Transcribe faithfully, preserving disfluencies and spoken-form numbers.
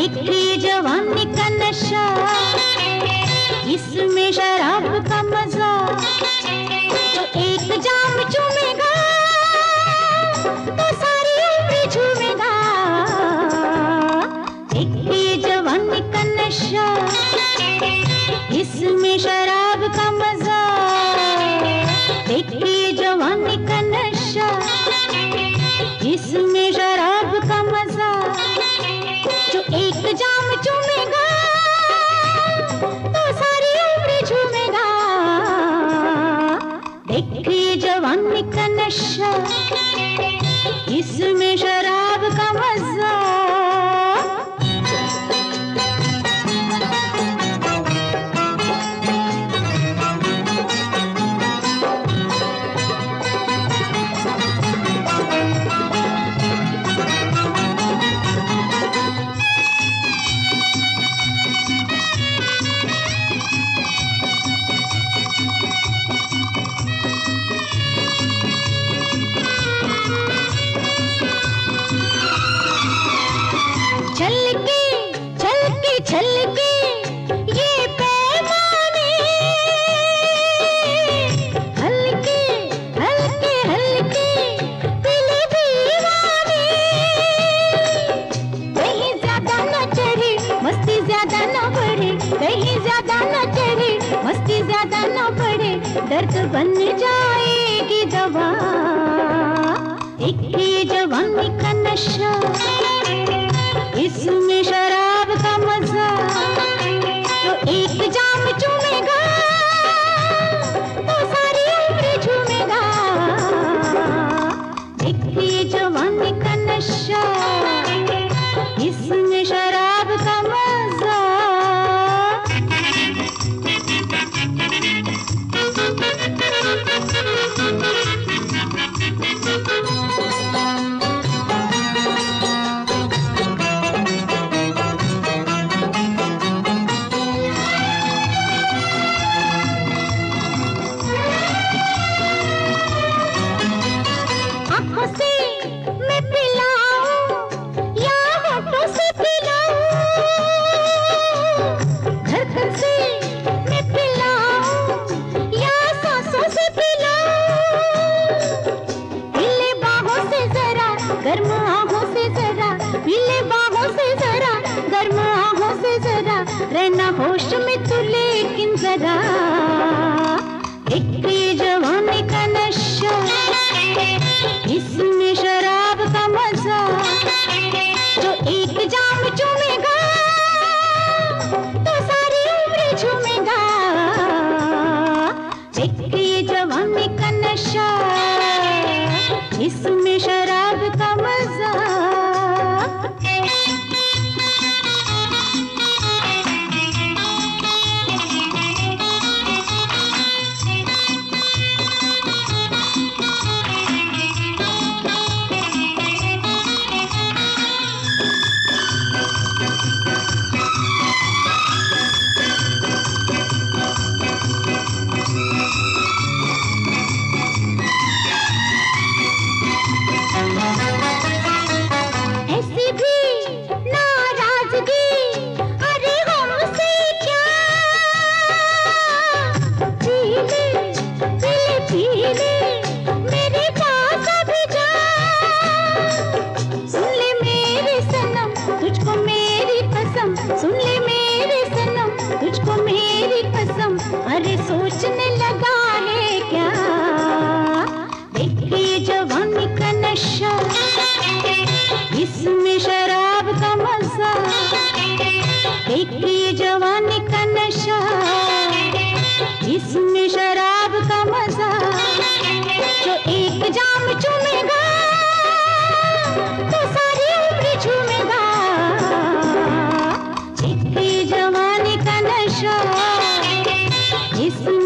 देखिए जवानी का नशा, इसमें शराब का मजा। तो एक जाम चूमेगा तो सारी उम्र झूमेगा। देखिए जवानी का नशा, इसमें शराब का मजा। देखिए जवानी का नशा, इसमें शराब का मजा। जो एक जाम चूमेगा तो सारी उम्र झूमेगा। देखिए जवानी का नशा, इसमें शराब का मजा। छलके छलके छलके ये पैमाने, हल्के हल्के हल्के दिल दीवाने। कहीं ज्यादा न चढ़े मस्ती ज्यादा न बढ़े, कहीं ज्यादा न चढ़े मस्ती ज्यादा न बढ़े। दर्द बन जाएगी दवा। देखिए जवानी का नशा, इसमें शराब का मजा। तो एक जाम चूमेगा तो सारी उम्र झूमेगा। देखिए जवानी का नशा, इसमें शराब का मजा। आँखों से मैं पिलाऊं या होठों से पिलाऊं, घर घर से मैं पिलाऊं या सांसों से पिलाऊं। हिले बाहों से जरा गर्म आहों से जरा, हिले बाहों से जरा गर्म आहों से जरा। रहना होश में तू लेकिन जरा। देखिए जवानी का नशा, इसमें शराब का मजा। जो एक जाम चूमेगा तो सारी उम्र झूमेगा। देखिए जवानी का नशा, इसमें शराब का मजा। ऐसी भी नाराजगी, अरे हमसे क्या। पीले पीले पीले मेरे पास अभी जा। सुन ले मेरे सनम तुझको मेरी कसम, सुन ले मेरे सनम तुझको मेरी कसम। अरे सोचने लगा है क्या। देखिए जवानी का नशा, इसमें शराब का मजा। देखिए जवानी का नशा, इसमें शराब का मजा। जो एक जाम चूमेगा तो सारी उम्र झूमेगा। देखिए जवानी का नशा, इसमें